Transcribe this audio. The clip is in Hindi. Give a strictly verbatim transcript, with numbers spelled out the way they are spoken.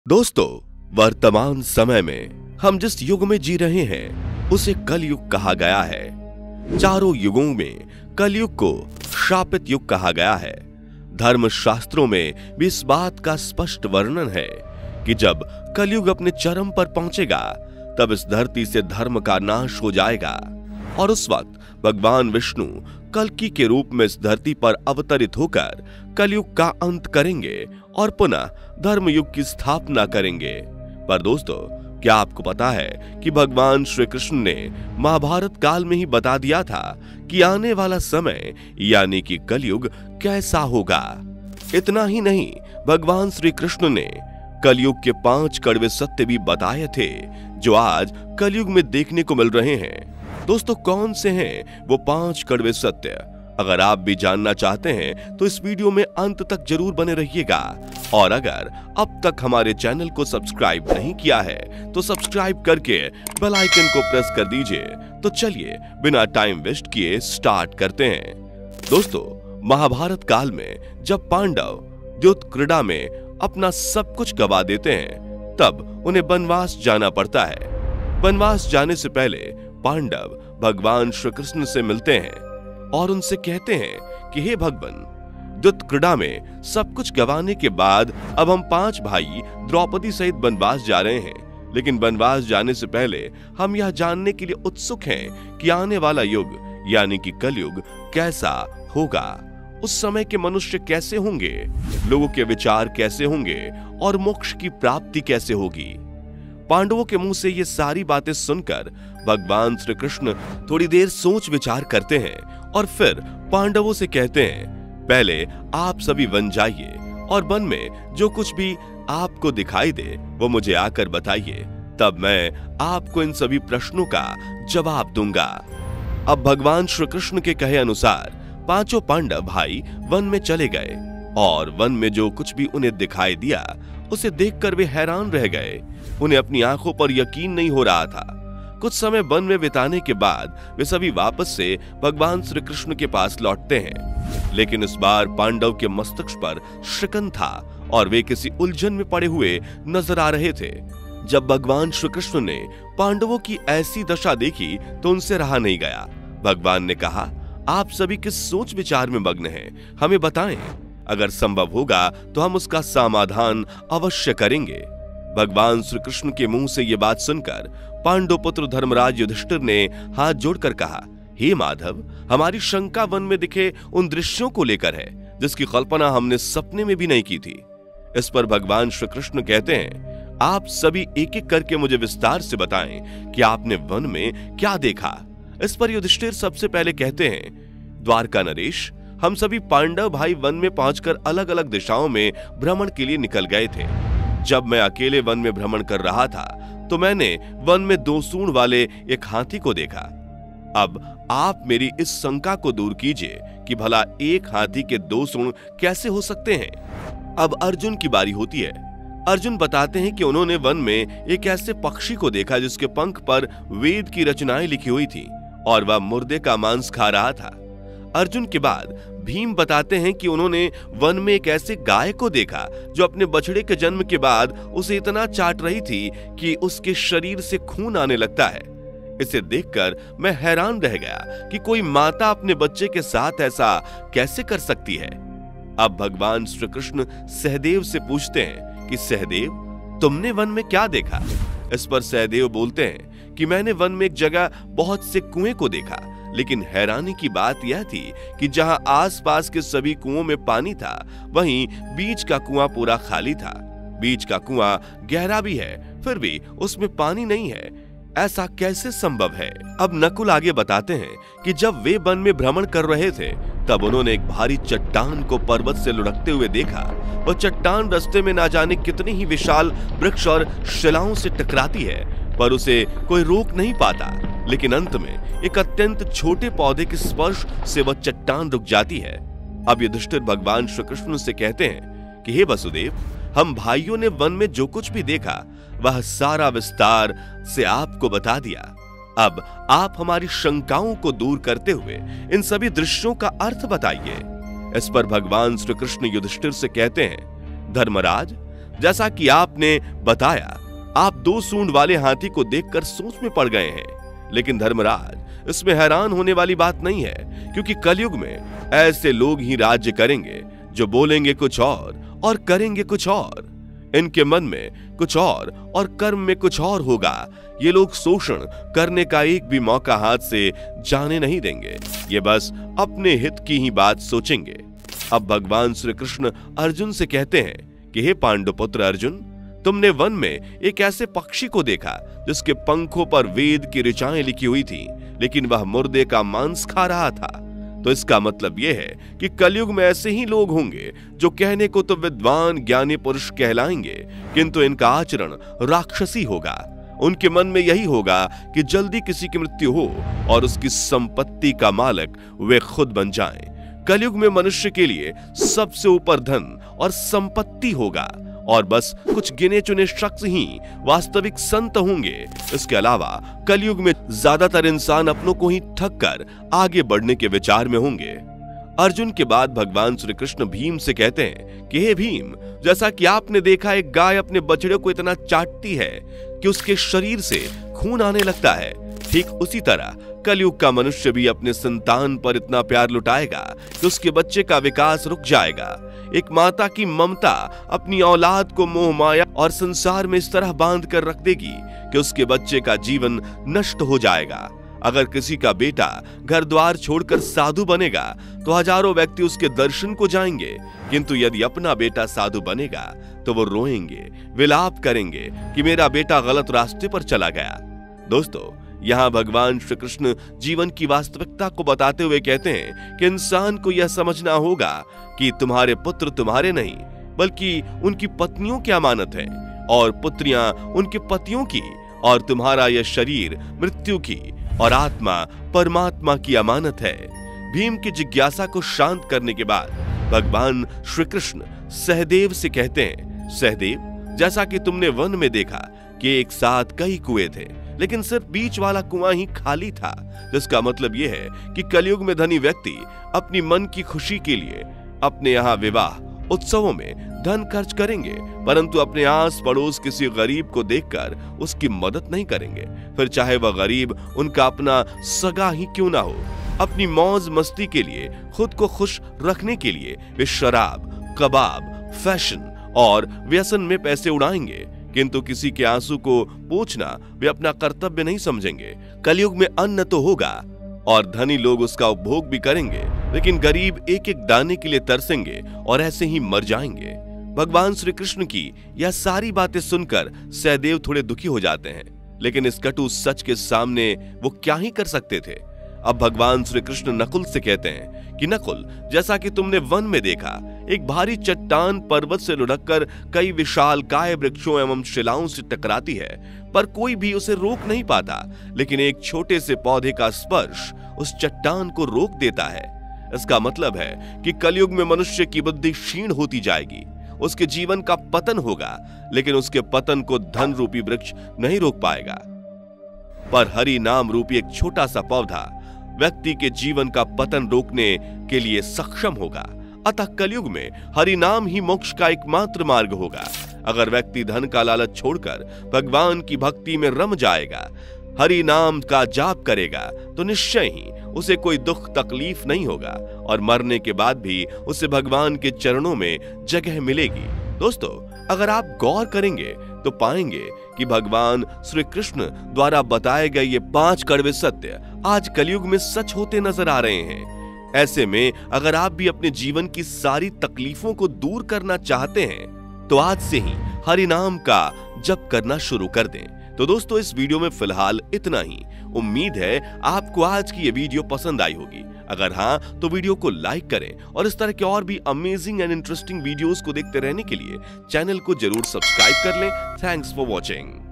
दोस्तों, वर्तमान समय में हम जिस युग में जी रहे हैं उसे कलयुग कहा गया है। चारों युगों में कलयुग को शापित युग कहा गया है। धर्म शास्त्रों में भी इस बात का स्पष्ट वर्णन है कि जब कलयुग अपने चरम पर पहुंचेगा तब इस धरती से धर्म का नाश हो जाएगा और उस वक्त भगवान विष्णु कल्कि के रूप में इस धरती पर अवतरित होकर कलयुग का अंत करेंगे और पुनः धर्म युग की स्थापना करेंगे। पर दोस्तों, क्या आपको पता है कि भगवान श्री कृष्ण ने महाभारत काल में ही बता दिया था कि आने वाला समय यानी कि कलयुग कैसा होगा। इतना ही नहीं, भगवान श्री कृष्ण ने कलयुग के पांच कड़वे सत्य भी बताए थे जो आज कलयुग में देखने को मिल रहे हैं। दोस्तों, कौन से हैं वो पांच कड़वे सत्य? अगर आप भी जानना चाहते हैं तो इस वीडियो में अंत तक जरूर बने रहिएगा और अगर अब तक हमारे चैनल को सब्सक्राइब नहीं किया है तो सब्सक्राइब करके बेल आइकन को प्रेस कर दीजिए। तो चलिए बिना टाइम वेस्ट किए स्टार्ट करते हैं। दोस्तों, महाभारत काल में जब पांडव द्यूत क्रीड़ा में अपना सब कुछ गवा देते हैं तब उन्हें वनवास जाना पड़ता है। वनवास जाने से पहले पांडव भगवान श्री कृष्ण से मिलते हैं और उनसे कहते हैं कि हे भगवान, द्यूत क्रीड़ा में सब कुछ गंवाने के बाद अब हम पांच भाई द्रौपदी सहित वनवास जा रहे हैं, लेकिन वनवास जाने से पहले हम यह जानने के लिए उत्सुक हैं कि आने वाला युग यानी कि कलयुग कैसा होगा। उस समय के मनुष्य कैसे होंगे, लोगों के विचार कैसे होंगे और मोक्ष की प्राप्ति कैसे होगी। पांडवों के मुंह से ये सारी बातें सुनकर भगवान श्री कृष्ण थोड़ी देर सोच विचार करते हैं और फिर पांडवों से कहते हैं, पहले आप सभी वन जाइए और वन में जो कुछ भी आपको दिखाई दे वो मुझे आकर बताइए, तब मैं आपको इन सभी प्रश्नों का जवाब दूंगा। अब भगवान श्री कृष्ण के कहे अनुसार पांचों पांडव भाई वन में चले गए और वन में जो कुछ भी उन्हें दिखाई दिया उसे देखकर वे हैरान रह गए। उन्हें अपनी आंखों पर यकीन नहीं हो रहा था। कुछ समय वन में बिताने के बाद वे सभी वापस से भगवान श्री कृष्ण के पास लौटते हैं, लेकिन इस बार पांडव के मस्तक पर शिकन था और वे किसी उलझन में पड़े हुए नजर आ रहे थे। जब भगवान श्री कृष्ण ने पांडवों की ऐसी दशा देखी तो उनसे रहा नहीं गया। भगवान ने कहा, आप सभी किस सोच विचार में मग्न हैं, हमें बताएं। अगर संभव होगा तो हम उसका समाधान अवश्य करेंगे। भगवान श्री कृष्ण के मुंह से यह बात सुनकर पांडव पुत्र धर्मराज युधिष्ठिर ने हाथ जोड़कर कहा, हे माधव, हमारी शंका वन में दिखे उन दृश्यों को लेकर है जिसकी कल्पना हमने सपने में भी नहीं की थी। इस पर भगवान श्री कृष्ण कहते हैं, आप सभी एक एक करके मुझे विस्तार से बताएं कि आपने वन में क्या देखा। इस पर युधिष्ठिर सबसे पहले कहते हैं, द्वारका नरेश, हम सभी पांडव भाई वन में पहुंचकर अलग अलग दिशाओं में भ्रमण के लिए निकल गए थे। जब मैं अकेले वन में भ्रमण कर रहा था तो मैंने वन में दो सूंड वाले एक हाथी को देखा। अब आप मेरी इस शंका को दूर कीजिए कि भला एक हाथी के दो सूंड कैसे हो सकते हैं। अब अर्जुन की बारी होती है। अर्जुन बताते हैं कि उन्होंने वन में एक ऐसे पक्षी को देखा जिसके पंख पर वेद की रचनाएं लिखी हुई थी और वह मुर्दे का मांस खा रहा था। अर्जुन के बाद भीम बताते हैं कि उन्होंने वन में एक ऐसे गाय को देखा जो अपने बछड़े के जन्म के बाद उसे इतना चाट रही थी कि उसके शरीर से खून आने लगता है। इसे देखकर मैं हैरान रह गया कि कोई माता अपने बच्चे के साथ ऐसा कैसे कर सकती है। अब भगवान श्री कृष्ण सहदेव से पूछते हैं कि सहदेव, तुमने वन में क्या देखा। इस पर सहदेव बोलते हैं कि मैंने वन में एक जगह बहुत से कुएं को देखा, लेकिन हैरानी की बात यह थी कि जहां आसपास के सभी कुओं में पानी था वहीं बीच का कुआं पूरा खाली था। बीच का कुआं गहरा भी है फिर भी उसमें पानी नहीं है। ऐसा कैसे संभव है। अब नकुल आगे बताते हैं कि जब वे वन में भ्रमण कर रहे थे तब उन्होंने एक भारी चट्टान को पर्वत से लुढ़कते हुए देखा। वह चट्टान रास्ते में ना जाने कितनी ही विशाल वृक्ष और शिलाओं से टकराती है पर उसे कोई रोक नहीं पाता, लेकिन अंत में एक अत्यंत छोटे पौधे के स्पर्श से वह चट्टान रुक जाती है। अब युधिष्ठिर भगवान श्री कृष्ण से कहते हैं कि हे वसुदेव, हम भाइयों ने वन में जो कुछ भी देखा वह सारा विस्तार से आपको बता दिया। अब आप हमारी शंकाओं को दूर करते हुए इन सभी दृश्यों का अर्थ बताइए। इस पर भगवान श्री कृष्ण युधिष्ठिर से कहते हैं, धर्मराज, जैसा कि आपने बताया, आप दो सूंड वाले हाथी को देखकर सोच में पड़ गए हैं। लेकिन धर्मराज, इसमें हैरान होने वाली बात नहीं है, क्योंकि कलयुग में ऐसे लोग ही राज्य करेंगे जो बोलेंगे कुछ और और करेंगे कुछ और। इनके मन में कुछ और और कर्म में कुछ और होगा। ये लोग शोषण करने का एक भी मौका हाथ से जाने नहीं देंगे। ये बस अपने हित की ही बात सोचेंगे। अब भगवान श्री कृष्ण अर्जुन से कहते हैं कि हे पांडुपुत्र अर्जुन, तुमने वन में एक ऐसे पक्षी को देखा जिसके पंखों पर वेद की ऋचाएं लिखी हुई थी, लेकिन वह मुर्दे का मांस खा रहा था। तो इसका मतलब यह है कि कलयुग में ऐसे ही लोग होंगे जो कहने को तो विद्वान ज्ञानी पुरुष कहलाएंगे, किंतु इनका आचरण राक्षसी होगा। उनके मन में यही होगा कि जल्दी किसी की मृत्यु हो और उसकी संपत्ति का मालिक वे खुद बन जाएं। कलयुग में मनुष्य के लिए सबसे ऊपर धन और संपत्ति होगा और बस कुछ गिने चुने शख्स ही वास्तविक संत होंगे। इसके अलावा कलयुग में ज्यादातर इंसान अपनों को ही ठग कर आगे बढ़ने के विचार में होंगे। अर्जुन के बाद भगवान श्री कृष्ण भीम से कहते हैं कि हे भीम, जैसा कि आपने देखा एक गाय अपने बछड़े को इतना चाटती है कि उसके शरीर से खून आने लगता है, ठीक उसी तरह कलयुग का मनुष्य भी अपने संतान पर इतना प्यार लुटाएगा कि उसके बच्चे का विकास रुक जाएगा। एक माता की ममता अपनी औलाद को मोह माया और संसार में इस तरह बांध कर रख देगी कि उसके बच्चे का जीवन नष्ट हो जाएगा। अगर किसी का बेटा घर द्वार छोड़कर साधु बनेगा तो हजारों व्यक्ति उसके दर्शन को जाएंगे, किंतु यदि अपना बेटा साधु बनेगा तो वो रोएंगे, विलाप करेंगे कि मेरा बेटा गलत रास्ते पर चला गया। दोस्तों, यहाँ भगवान श्री कृष्ण जीवन की वास्तविकता को बताते हुए कहते हैं कि इंसान को यह समझना होगा कि तुम्हारे पुत्र तुम्हारे नहीं बल्कि उनकी पत्नियों की अमानत है, और पुत्रियां उनके पतियों की, और तुम्हारा यह शरीर मृत्यु की और आत्मा परमात्मा की अमानत है। भीम की जिज्ञासा को शांत करने के बाद भगवान श्री कृष्ण सहदेव से कहते हैं, सहदेव, जैसा कि तुमने वन में देखा कि एक साथ कई कुएं थे, लेकिन सिर्फ बीच वाला कुआं ही खाली था, जिसका मतलब यह है कि कलयुग में धनी व्यक्ति अपनी मन की खुशी के लिए अपने यहाँ विवाह उत्सवों में धन खर्च करेंगे, परंतु अपने आस पड़ोस किसी गरीब को देखकर उसकी मदद नहीं करेंगे, फिर चाहे वह गरीब उनका अपना सगा ही क्यों ना हो। अपनी मौज मस्ती के लिए, खुद को खुश रखने के लिए वे शराब, कबाब, फैशन और व्यसन में पैसे उड़ाएंगे, किंतु किसी के आंसू को पोंछना वे अपना कर्तव्य नहीं समझेंगे। कलयुग में अन्न तो होगा और धनी लोग उसका उपभोग भी करेंगे, लेकिन गरीब एक एक दाने के लिए तरसेंगे और ऐसे ही मर जाएंगे। भगवान श्री कृष्ण की यह सारी बातें सुनकर सहदेव थोड़े दुखी हो जाते हैं, लेकिन इस कटु सच के सामने वो क्या ही कर सकते थे। अब भगवान श्री कृष्ण नकुल से कहते हैं कि नकुल, जैसा कि तुमने वन में देखा, एक भारी चट्टान पर्वत से लुढ़ककर कई विशालकाय वृक्षों एवं शिलाओं से टकराती है, पर कोई भी उसे रोक नहीं पाता, लेकिन एक छोटे से पौधे का स्पर्श उस चट्टान को रोक देता है। इसका मतलब है कि कलयुग में मनुष्य की बुद्धि क्षीण होती जाएगी, उसके जीवन का पतन होगा, लेकिन उसके पतन को धन रूपी वृक्ष नहीं रोक पाएगा, पर हरि नाम रूपी एक छोटा सा पौधा व्यक्ति के जीवन का पतन रोकने के लिए सक्षम होगा। अतः कलयुग में हरि नाम ही मोक्ष का एकमात्र मार्ग होगा। अगर व्यक्ति धन का लालच छोड़कर भगवान की भक्ति में रम जाएगा, हरि नाम का जाप करेगा, तो निश्चय ही उसे कोई दुख तकलीफ नहीं होगा और मरने के बाद भी उसे भगवान के चरणों में जगह मिलेगी। दोस्तों, अगर आप गौर करेंगे तो पाएंगे कि भगवान श्री कृष्ण द्वारा बताए गए ये पांच कड़वे सत्य आज कलयुग में सच होते नजर आ रहे हैं। ऐसे में अगर आप भी अपने जीवन की सारी तकलीफों को दूर करना चाहते हैं तो आज से ही हरि नाम का जप करना शुरू कर दें। तो दोस्तों, इस वीडियो में फिलहाल इतना ही। उम्मीद है आपको आज की ये वीडियो पसंद आई होगी। अगर हाँ, तो वीडियो को लाइक करें और इस तरह के और भी अमेजिंग एंड इंटरेस्टिंग वीडियोस को देखते रहने के लिए चैनल को जरूर सब्सक्राइब कर लें। Thanks for watching.